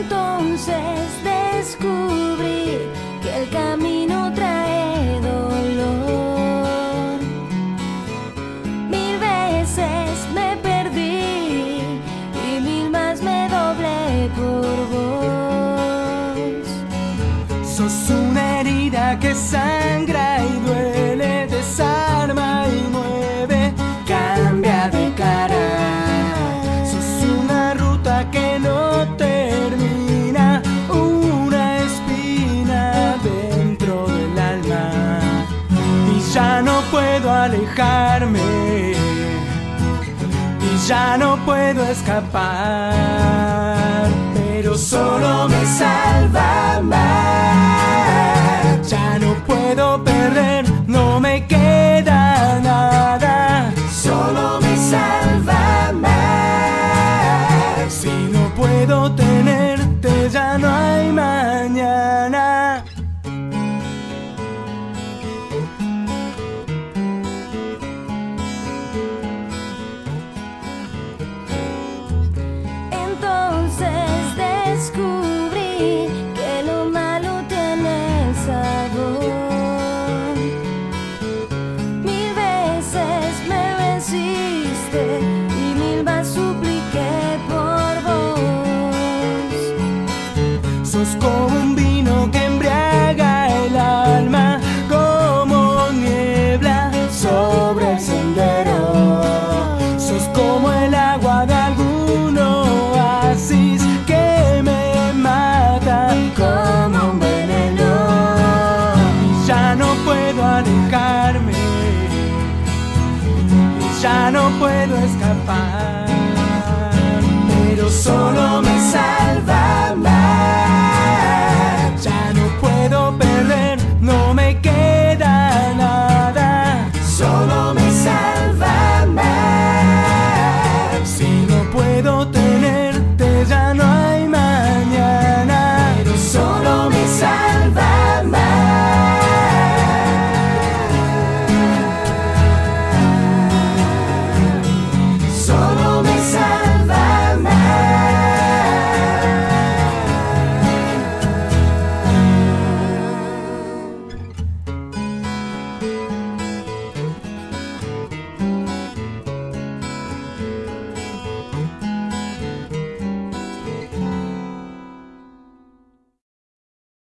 Entonces descubrí que el camino trae dolor. 1000 veces me perdí y 1000 más me doblé por vos. Sos una herida que sangra y duele, desarma y mueve, cambia de cara. Sos una ruta que no termina, una espina dentro del alma. Y ya no puedo alejarme, y ya no puedo escapar, pero solo me salva amar. Ya no puedo perder, no me queda nada, solo me salva amar. Si no puedo tenerte, ya no hay mañana. Entonces descubrí que lo malo tiene sabor. 1000 veces me venciste y 1000 más supliqué por vos. Sos como un vino que embriaga el alma, como niebla sobre el sendero. Sos como el agua de algún oasis que me mata como un veneno. Y ya no puedo alejarme, y ya no puedo escapar, pero solo